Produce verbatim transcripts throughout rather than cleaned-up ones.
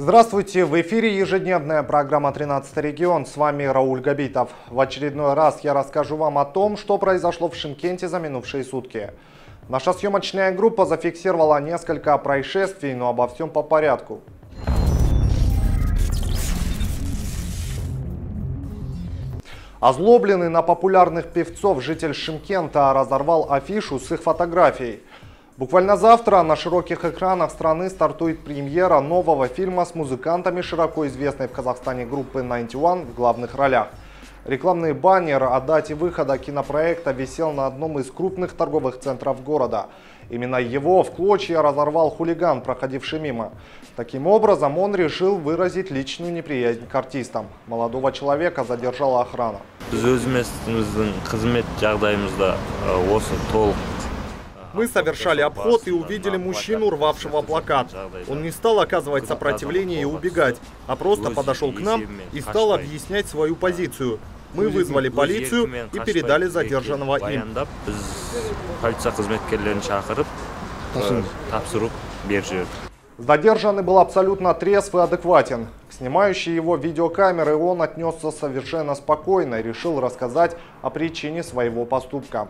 Здравствуйте! В эфире ежедневная программа «тринадцатый регион». С вами Рауль Габитов. В очередной раз я расскажу вам о том, что произошло в Шымкенте за минувшие сутки. Наша съемочная группа зафиксировала несколько происшествий, но обо всем по порядку. Озлобленный на популярных певцов житель Шымкента разорвал афишу с их фотографией. Буквально завтра на широких экранах страны стартует премьера нового фильма с музыкантами широко известной в Казахстане группы Ninety One в главных ролях. Рекламный баннер о дате выхода кинопроекта висел на одном из крупных торговых центров города. Именно его в клочья разорвал хулиган, проходивший мимо. Таким образом, он решил выразить личную неприязнь к артистам. Молодого человека задержала охрана. Мы совершали обход и увидели мужчину, рвавшего плакат. Он не стал оказывать сопротивление и убегать, а просто подошел к нам и стал объяснять свою позицию. Мы вызвали полицию и передали задержанного им. Задержанный был абсолютно трезв и адекватен. К снимающей его видеокамеры он отнесся совершенно спокойно и решил рассказать о причине своего поступка.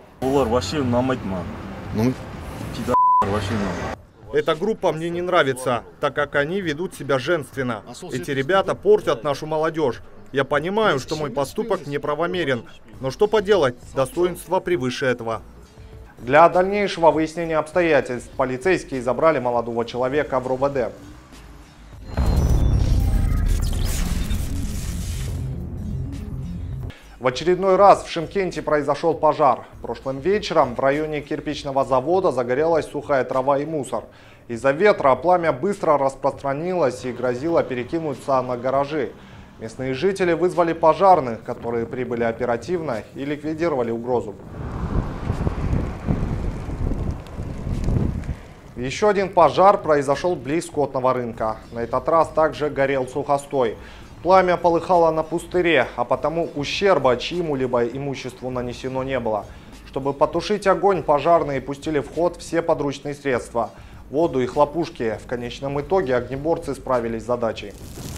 Эта группа мне не нравится, так как они ведут себя женственно. Эти ребята портят нашу молодежь. Я понимаю, что мой поступок неправомерен, но что поделать, достоинство превыше этого. Для дальнейшего выяснения обстоятельств полицейские забрали молодого человека в РОВД. В очередной раз в Шымкенте произошел пожар. Прошлым вечером в районе кирпичного завода загорелась сухая трава и мусор. Из-за ветра пламя быстро распространилось и грозило перекинуться на гаражи. Местные жители вызвали пожарных, которые прибыли оперативно и ликвидировали угрозу. Еще один пожар произошел близ скотного рынка. На этот раз также горел сухостой. Пламя полыхало на пустыре, а потому ущерба чьему-либо имуществу нанесено не было. Чтобы потушить огонь, пожарные пустили в ход все подручные средства – воду и хлопушки. В конечном итоге огнеборцы справились с задачей.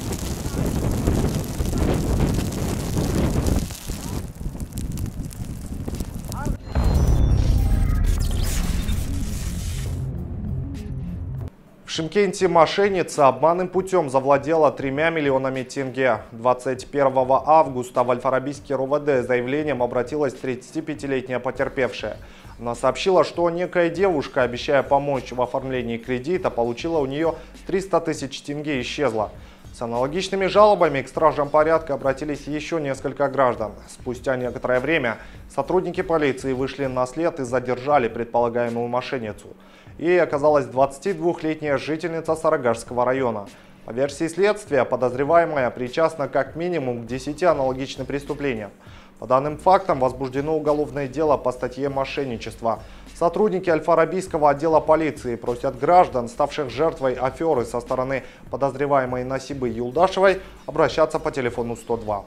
В Шымкенте мошенница обманным путем завладела тремя миллионами тенге. двадцать первого августа в Аль-Фарабийский РОВД с заявлением обратилась тридцатипятилетняя потерпевшая. Она сообщила, что некая девушка, обещая помочь в оформлении кредита, получила у нее триста тысяч тенге и исчезла. С аналогичными жалобами к стражам порядка обратились еще несколько граждан. Спустя некоторое время сотрудники полиции вышли на след и задержали предполагаемую мошенницу. Ей оказалась двадцатидвухлетняя жительница Сарыагашского района. По версии следствия, подозреваемая причастна как минимум к десяти аналогичным преступлениям. По данным фактам возбуждено уголовное дело по статье «Мошенничество». Сотрудники Аль-Фарабийского отдела полиции просят граждан, ставших жертвой аферы со стороны подозреваемой Насибы Юлдашевой, обращаться по телефону сто два.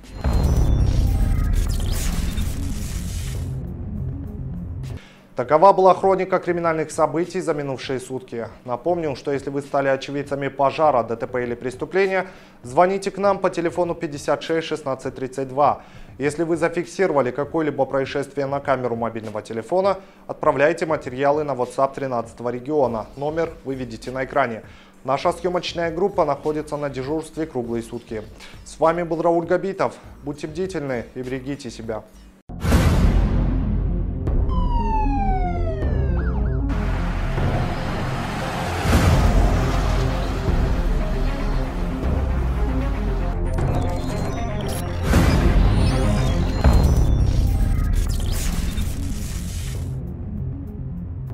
Такова была хроника криминальных событий за минувшие сутки. Напомню, что если вы стали очевидцами пожара, ДТП или преступления, звоните к нам по телефону пятьдесят шесть шестнадцать тридцать два. Если вы зафиксировали какое-либо происшествие на камеру мобильного телефона, отправляйте материалы на WhatsApp тринадцатого региона. Номер вы видите на экране. Наша съемочная группа находится на дежурстве круглые сутки. С вами был Рауль Габитов. Будьте бдительны и берегите себя.